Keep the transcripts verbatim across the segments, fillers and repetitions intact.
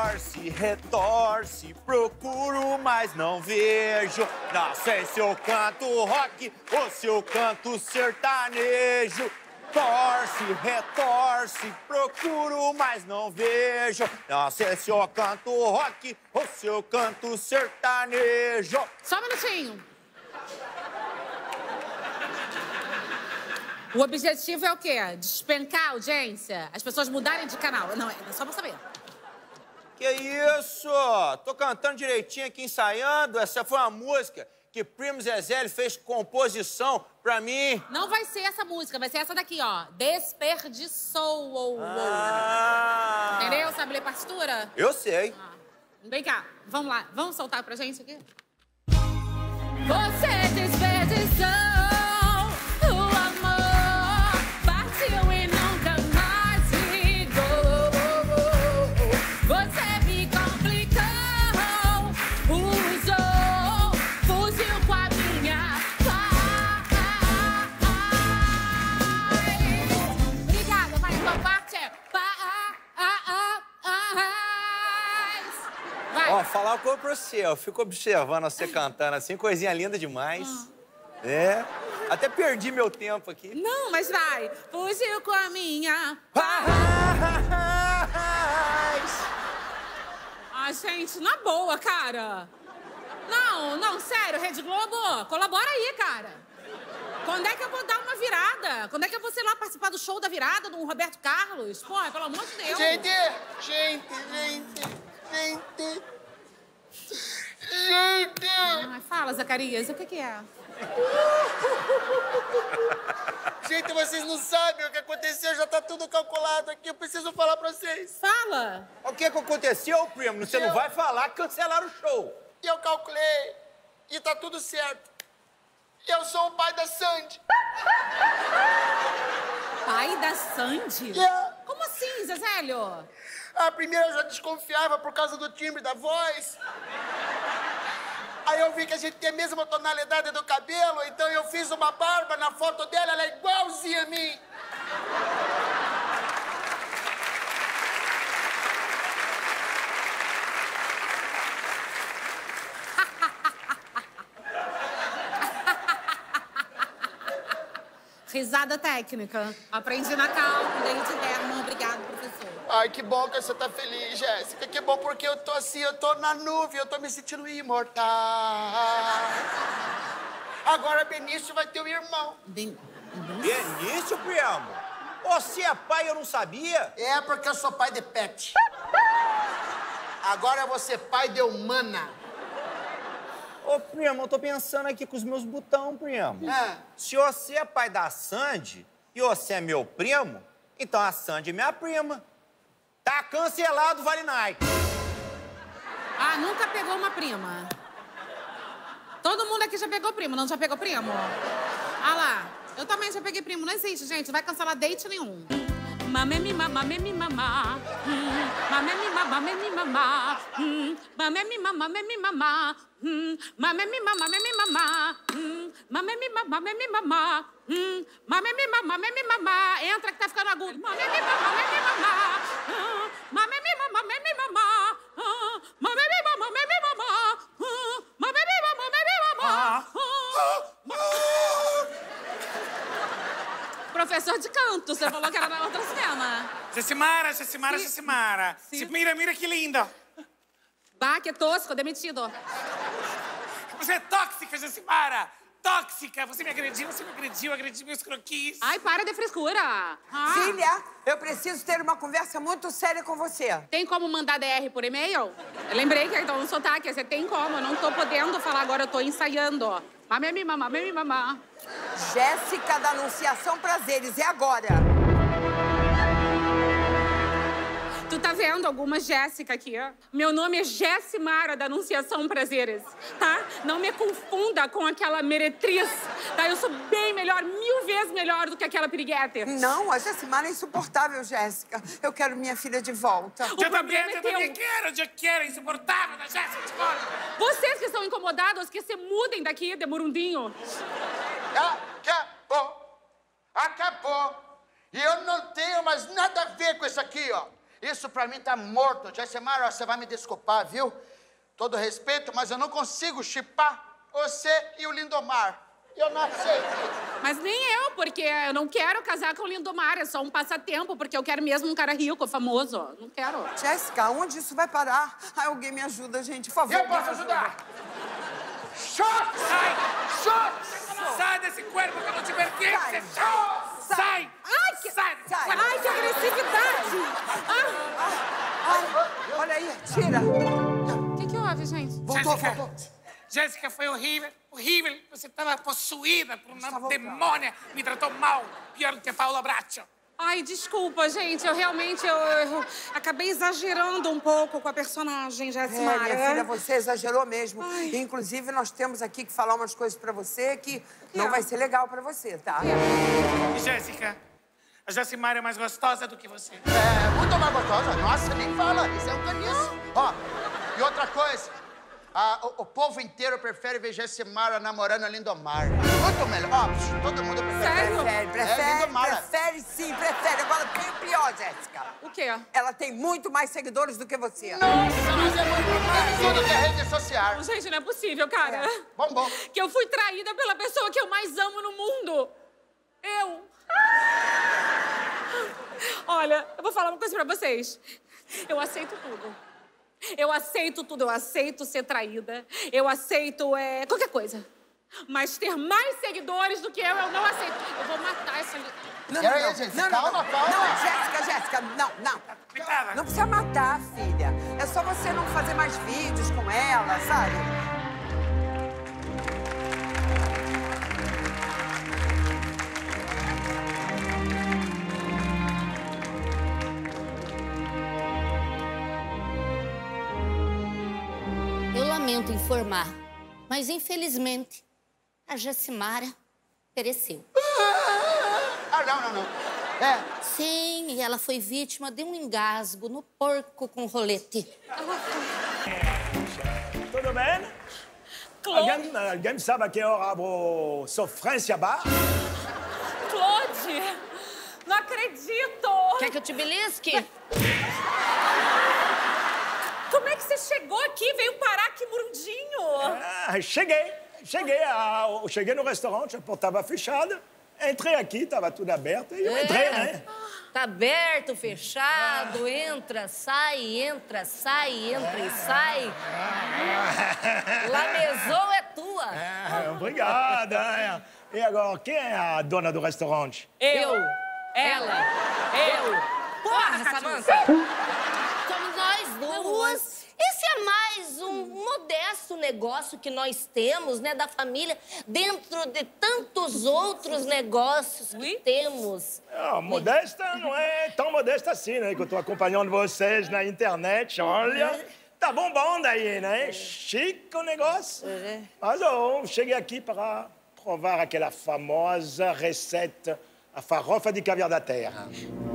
Torce, retorce, procuro, mas não vejo. Não sei se eu canto rock ou se eu canto sertanejo. Torce, retorce, procuro, mas não vejo. Não sei se eu canto rock ou se eu canto sertanejo. Só um minutinho. O objetivo é o quê? Despencar a audiência? As pessoas mudarem de canal? Não, é só pra saber. Que isso? Tô cantando direitinho aqui, ensaiando. Essa foi uma música que Primo Zezé fez composição pra mim. Não vai ser essa música, vai ser essa daqui, ó. Desperdiçou. Oh, oh. Ah. Entendeu? Sabe ler partitura? Eu sei. Ah. Vem cá, vamos lá. Vamos soltar pra gente aqui? Você desperdiçou o amor, partiu e nunca mais ligou. Você me complicou, usou, fugiu com a minha paz. Obrigada, mas a parte é paz. Vai. Ó, falar uma coisa pra você, eu fico observando você cantando assim, coisinha linda demais. Ah. É. Até perdi meu tempo aqui. Não, mas vai. Fugiu com a minha paz. Ah, gente, na boa, cara. Não, não, sério, Rede Globo, colabora aí, cara. Quando é que eu vou dar uma virada? Quando é que eu vou, sei lá, participar do show da virada do Roberto Carlos? Pô, pelo amor de Deus. Gente, gente, gente, gente. Gente! Ah, fala, Zacarias, o que que é? Gente, vocês não sabem o que aconteceu, já tá tudo calculado aqui, eu preciso falar pra vocês. Fala! O que que aconteceu, primo? Você eu... não vai falar que cancelaram o show. Eu calculei e tá tudo certo. Eu sou o pai da Sandy. Pai da Sandy? Yeah. Como assim, Zezélio? A primeira eu já desconfiava por causa do timbre da voz. Aí eu vi que a gente tem a mesma tonalidade do cabelo, então eu fiz uma barba na foto dela, ela é igualzinha a mim. Risada técnica. Aprendi na calma, desde terno. Obrigado, professor. Ai, que bom que você tá feliz, Jéssica. Que bom, porque eu tô assim, eu tô na nuvem, eu tô me sentindo imortal. Agora, Benício vai ter um irmão. Ben... Benício, primo? Você é pai, eu não sabia? É, porque eu sou pai de pet. Agora eu vou ser pai de humana. Ô, primo, eu tô pensando aqui com os meus botão, primo. É. Se você é pai da Sandy e você é meu primo, então a Sandy é minha prima. Tá cancelado o Vale Night. Ah, nunca pegou uma prima. Todo mundo aqui já pegou primo, não já pegou primo? Ah lá, eu também já peguei primo, não existe, gente. Vai cancelar date nenhum. Mamemi, mamemi, mamá. Mamemi, mamemi, mamá. Mamemi, mamemi, mamá. Mamemi, mamemi, mamá. Mamemi, mamemi, mamá. Mamemi, mamemi, mamá. Entra que tá ficando agudo. Mamemi, mamemi, mamá. Mamemi, mamemi, mamá. Mamemi, mamemi, mamá. Mamemi, mamemi, mamá. Professor de canto, você falou que era na outra cena. Jessimara, Jessimara, Jessimara. Mira, mira que linda. Bah, que tosco, demitido. Você é tóxica, Jessimara. Tóxica. Você me agrediu, você me agrediu, agrediu meus croquis. Ai, para de frescura. Ah. Filha, eu preciso ter uma conversa muito séria com você. Tem como mandar D R por e-mail? Eu lembrei que então um sotaque, você tem como. Eu não tô podendo falar agora, eu tô ensaiando. Mamemi, mamá, mamemi, mamá. Jéssica da Anunciação Prazeres, é agora. Tu tá vendo alguma Jéssica aqui? Meu nome é Jessimara da Anunciação Prazeres, tá? Não me confunda com aquela meretriz, tá? Eu sou bem melhor, mil vezes melhor do que aquela piriguete. Não, a Jessimara é insuportável, Jéssica. Eu quero minha filha de volta. Eu também, eu também quero, eu quero, é insuportável da Jéssica de volta. Vocês que estão incomodados, que se mudem daqui, de Morundinho. Acabou, acabou. E eu não tenho mais nada a ver com isso aqui, ó. Isso pra mim tá morto. Jessimara, você vai me desculpar, viu? Todo respeito, mas eu não consigo chipar você e o Lindomar. Eu não aceito. Mas nem eu, porque eu não quero casar com o Lindomar. É só um passatempo, porque eu quero mesmo um cara rico, famoso. Não quero. Jéssica, onde isso vai parar? Ai, alguém me ajuda, gente, por favor. Eu posso ajudar. Shot! Sai! Shot! Sai desse corpo que eu não te pertence! Sai! Sai! Ai, que... Sai! Sai! Ai, que agressividade! Ai, olha aí, tira. O que que houve, gente? Voltou, Jéssica, voltou. Jéssica, foi horrível, horrível. Você estava possuída por Está uma voltando. demônia. Me tratou mal, pior do que a Paula Bracho. Ai, desculpa, gente. Eu realmente eu, eu acabei exagerando um pouco com a personagem, É, Jessimara. minha filha, você exagerou mesmo. Ai. Inclusive, nós temos aqui que falar umas coisas pra você que não vai ser legal pra você, tá? E, Jéssica, a Jessimara é mais gostosa do que você. É, muito mais gostosa. Nossa, nem fala. Isso é um caniço. Ó, e outra coisa. Ah, o, o povo inteiro prefere ver Jessimara namorando a Lindomar. Muito melhor. Ó, todo mundo prefere. Sério? Prefere, É, prefere, Lindomar. prefere sim, prefere. Agora tem o pior, Jéssica. O quê? Ela tem muito mais seguidores do que você. Nossa, mas é muito mais tudo que é rede social. Gente, não é possível, cara. Bom, bom. Que eu fui traída pela pessoa que eu mais amo no mundo. Eu. Olha, eu vou falar uma coisa pra vocês. Eu aceito tudo. Eu aceito tudo. Eu aceito ser traída. Eu aceito é, qualquer coisa. Mas ter mais seguidores do que eu, eu não aceito. Eu vou matar essa... Não, Pera não, aí, não. gente. Não, não, Calma, não. calma. Não, Jéssica, Jéssica, não, não. Cuidado. Não precisa matar, filha. É só você não fazer mais vídeos com ela, sabe? Eu lamento informar, mas infelizmente a Jessimara pereceu. Ah, não, não, não. É, Sim, e ela foi vítima de um engasgo no porco com rolete. Tudo bem? Alguém, alguém sabe a que hora abro Sofrência Bar? Claude, não acredito. Quer que eu te belisque? Como é que você chegou aqui? Veio parar aqui, Murundinho? Ah, cheguei, cheguei, a, eu cheguei no restaurante, a porta estava fechada. Entrei aqui, estava tudo aberto e eu entrei, né? Tá aberto, fechado, entra, sai, entra, sai, entra e sai. La maison é tua. Ah, obrigado. é. E agora, quem é a dona do restaurante? Eu. Ela. Eu. Porra, Samantha. Somos nós duas. Esse é mais um modesto negócio que nós temos, né, da família, dentro de tantos outros negócios que temos. Ah, modesta não é tão modesta assim, né? Que eu tô acompanhando vocês na internet, olha. Tá bombando aí, né? Chique o negócio. Mas eu cheguei aqui para provar aquela famosa receita, a farofa de caviar da terra.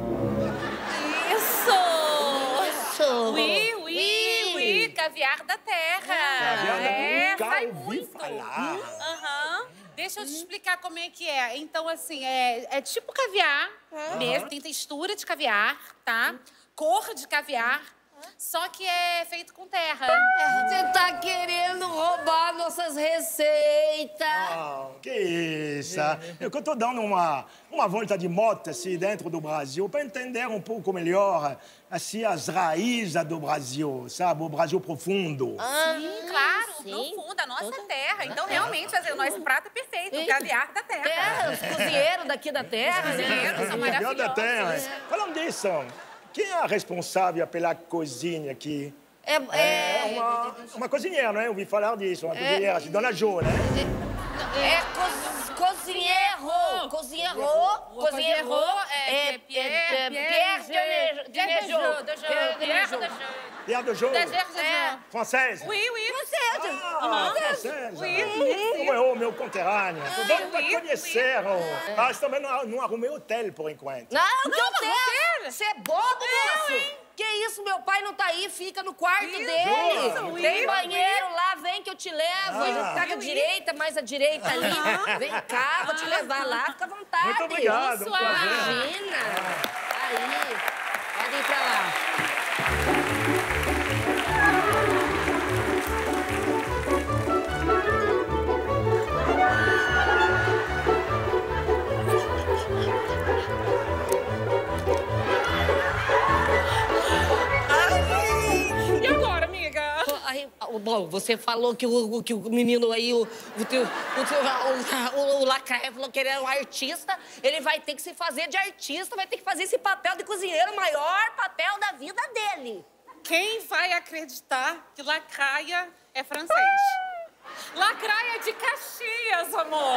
Isso! Isso. Oui, oui, oui, caviar da terra. Caviar da É, nunca sai ouvi muito. falar. Aham. Deixa eu te explicar como é que é. Então, assim, é, é tipo caviar mesmo, tem textura de caviar, tá? Cor de caviar, só que é feito com terra. Você tá querendo roubar nossas receitas. Ah, que isso? Eu que eu tô dando uma, uma volta de moto assim dentro do Brasil para entender um pouco melhor assim as raízes do Brasil, sabe? O Brasil profundo. Sim, claro, sim. profunda, a nossa terra. Então, realmente, fazer o nosso prato é perfeito, o Eita. caviar da terra. Terra, os cozinheiros daqui da terra, né? Cozinheiros são Caviar da maravilhosos. terra. Falando disso, quem é a responsável pela cozinha aqui? É, é, Uma, uma cozinheira, né? Eu ouvi falar disso, uma cozinheira, assim, Dona Jo, né? é co cozinheiro, cozinheiro, cozinheiro, é, é, Pierre de Pierre de Jô, de Jô, Pierre de Jô. Pierre de Jo. É. Française. Oui, oui. Ah, francesa. Oui, oui. Como é o meu conterrâneo. Tô dando pra oui, conhecer. ó. Mas também não, não arrumei hotel, por enquanto. Não, que Não, hotel? hotel? Você é bobo, moço? Que isso, meu pai não tá aí, fica no quarto Isso, dele. isso, Tem isso. banheiro lá, vem que eu te levo. Ah. Pega a direita, mais a direita ali. Vem cá, vou te levar lá, fica à vontade. Muito obrigado. um Bonsoir. prazer. Imagina. Aí. Pode ir pra lá. E agora, amiga? Aí, bom, você falou que o, que o menino aí, o, o, teu, o, teu, o, o, o Lacraia falou que ele era um artista, ele vai ter que se fazer de artista, vai ter que fazer esse papel de cozinheiro, o maior papel da vida dele. Quem vai acreditar que Lacraia é francês? Lacraia é de Caxias, amor.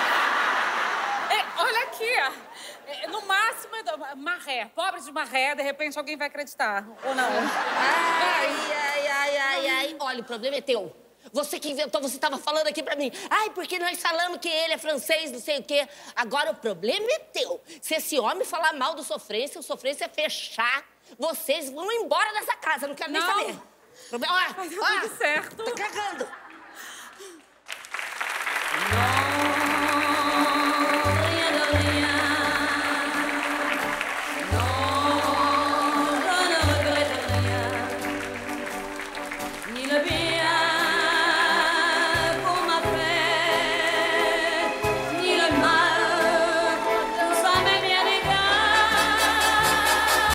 É, olha aqui, é, no máximo é do, marré, pobre de marré, de repente alguém vai acreditar, ou não? Ai, ai, ai, ai, ai. Olha, o problema é teu. Você que inventou, você estava falando aqui pra mim. Ai, porque nós falamos que ele é francês, não sei o quê. Agora, o problema é teu. Se esse homem falar mal do Sofrência, o Sofrência fechar, vocês vão embora dessa casa. Não quero nem Não. saber. Olha, Vai dar olha, tudo certo. Tá cagando.